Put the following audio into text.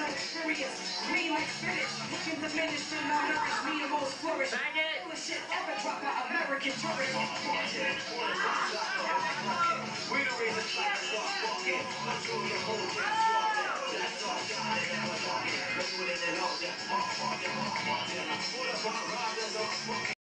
no experience. Green like spinach, looking diminished and malnourished, me the most flourish. Coolest shit ever drop out American tourist. We the reason like start fucking. I'm doing the whole damn squad now. That's all shot and never talking. Let's put it in all that. All that. What about riders on fucking